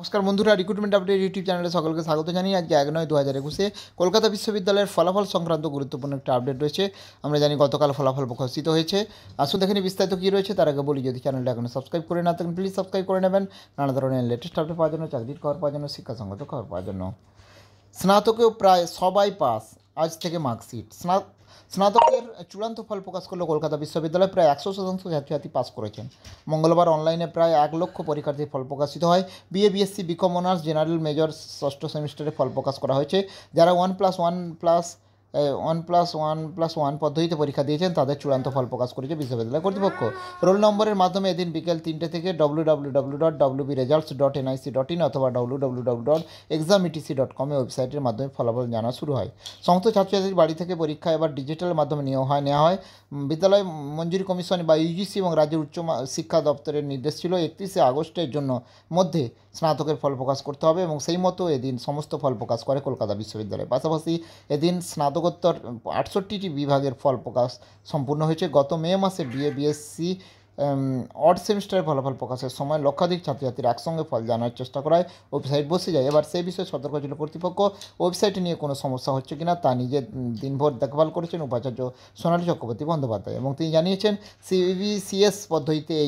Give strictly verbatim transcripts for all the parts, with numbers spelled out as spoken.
নমস্কার বন্ধুরা, recruitment update YouTube চ্যানেলে সকলকে স্বাগত জানিয়ে আজকে এক নয় দু হাজার একুশে কলকাতা বিশ্ববিদ্যালয়ের ফলাফল সংক্রান্ত গুরুত্বপূর্ণ একটা আপডেট রয়েছে। আমরা জানি গতকাল ফলাফল প্রকাশিত হয়েছে। আসুন দেখে নিই বিস্তারিত কী রয়েছে। তার আগে বলি, যদি চ্যানেলটা এখনো সাবস্ক্রাইব করে না থাকেন প্লিজ সাবস্ক্রাইব করে নেবেন নানা ধরনের লেটেস্ট আপডেট পাওয়ার জন্য, চাকরির খবর পাওয়ার জন্য, শিক্ষাসঙ্গত খবর পাওয়ার জন্য। স্নাতকেও প্রায় সবাই পাস, আজ থেকে মার্কশিট। স্না স্নাতকের চূড়ান্ত ফল প্রকাশ করলো কলকাতা বিশ্ববিদ্যালয়। প্রায় একশো শতাংশ ছাত্রছাত্রী পাস করেছেন। মঙ্গলবার অনলাইনে প্রায় এক লক্ষ পরীক্ষার্থীর ফল প্রকাশিত হয়। BA BSc BCom honours general major ষষ্ঠ সেমিস্টারে ফল প্রকাশ করা হয়েছে। যারা one plus one plus one plus one plus one পদ্ধতিতে পরীক্ষা দিয়েছেন তাদের চূড়ান্ত ফল প্রকাশ করেছে বিশ্ববিদ্যালয় কর্তৃপক্ষ। রোল নম্বরের মাধ্যমে এদিন বিকেল তিনটে থেকে W W W dot W B results dot NIC dot in অথবা W W W dot exam ETC dot কমে ওয়েবসাইটের মাধ্যমে ফলাফল জানা শুরু হয়। সমস্ত ছাত্রছাত্রীর বাড়ি থেকে পরীক্ষা এবার ডিজিটালের মাধ্যমে নেওয়া হয় নেওয়া হয় বিদ্যালয় মঞ্জুরি কমিশন বা ইউজিসি এবং রাজ্যের উচ্চ শিক্ষা দপ্তরের নির্দেশ ছিল একত্রিশে আগস্টের জন্য মধ্যে স্নাতকের ফল প্রকাশ করতে হবে এবং সেই মতো এদিন সমস্ত ফল প্রকাশ করে কলকাতা বিশ্ববিদ্যালয়। পাশাপাশি এদিন স্নাতকোত্তর আটষট্টিটি বিভাগের ফল প্রকাশ সম্পূর্ণ হয়েছে। গত মে মাসে বিএ বিএসসি অড সেমিস্টারের ফলাফল প্রকাশের সময় লক্ষাধিক ছাত্রছাত্রীরা একসঙ্গে ফল জানার চেষ্টা করায় ওয়েবসাইট বসে যায়। এবার সেই বিষয়ে সতর্ক ছিল কর্তৃপক্ষ। ওয়েবসাইটে নিয়ে কোনো সমস্যা হচ্ছে কিনা তা নিজে দিনভর দেখভাল করেছেন উপাচার্য সোনালী চক্রবর্তী বন্দ্যোপাধ্যায় এবং তিনি জানিয়েছেন সিবিসিএস পদ্ধতিতে এই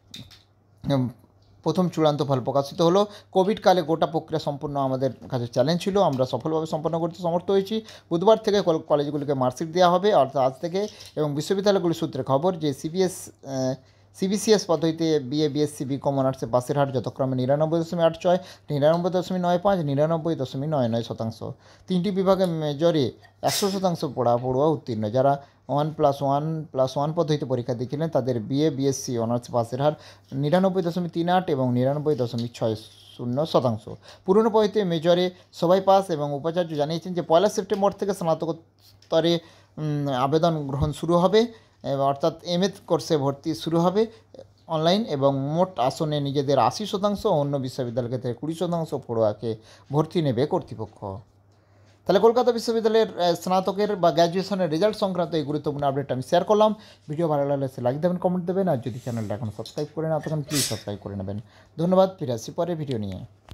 প্রথম চূড়ান্ত ফল প্রকাশিত হলো। কোভিডকালে গোটা প্রক্রিয়া সম্পূর্ণ আমাদের কাছে চ্যালেঞ্জ ছিল, আমরা সফলভাবে সম্পন্ন করতে সমর্থ হয়েছি। বুধবার থেকে কলেজগুলিকে মার্কশিট দেওয়া হবে অর্থাৎ আজ থেকে, এবং বিশ্ববিদ্যালয়গুলির সূত্রে খবর যে সিবিএস সিবিসিএস পদ্ধতিতে বিএ বিএসসি বিকম অনার্সে পাসের হার যথাক্রমে নিরানব্বই দশমিক আট ছয়, নিরানব্বই দশমিক নয় পাঁচ, নিরানব্বই দশমিক নয় নয় শতাংশ। তিনটি বিভাগে মেজরে একশো শতাংশ পড়া পড়ুয়া উত্তীর্ণ। যারা one plus one plus one পদ্ধতিতে পরীক্ষা দিয়েছিলেন তাদের বিএ বিএসসি অনার্স পাসের হার নিরানব্বই দশমিক তিন আট এবং নিরানব্বই দশমিক ছয় শূন্য শতাংশ। পুরনো পদ্ধতিতে মেজরে সবাই পাস এবং উপাচার্য জানিয়েছেন যে পয়লা সেপ্টেম্বর থেকে স্নাতকোত্তরে আবেদন গ্রহণ শুরু হবে, অর্থাৎ এম এ কোর্সে ভর্তি শুরু হবে অনলাইন, এবং মোট আসনে নিজেদের আশি শতাংশ ও অন্য বিশ্ববিদ্যালয় থেকে কুড়ি শতাংশ পড়ুয়াকে ভর্তি নেবে কর্তৃপক্ষ। তাহলে কলকাতা বিশ্ববিদ্যালয়ের স্নাতকের বা গ্র্যাজুয়েশনের রেজাল্ট সংক্রান্ত এই গুরুত্বপূর্ণ আপডেট আমি শেয়ার করলাম। ভিডিও ভালো লাগলে সে লাইক দেবেন, কমেন্ট দেবেন, আর যদি চ্যানেলটা এখন সাবস্ক্রাইব করে না তখন প্লিজ সাবস্ক্রাইব করে নেবেন। ধন্যবাদ। ফিরে আসছি পরে ভিডিও নিয়ে।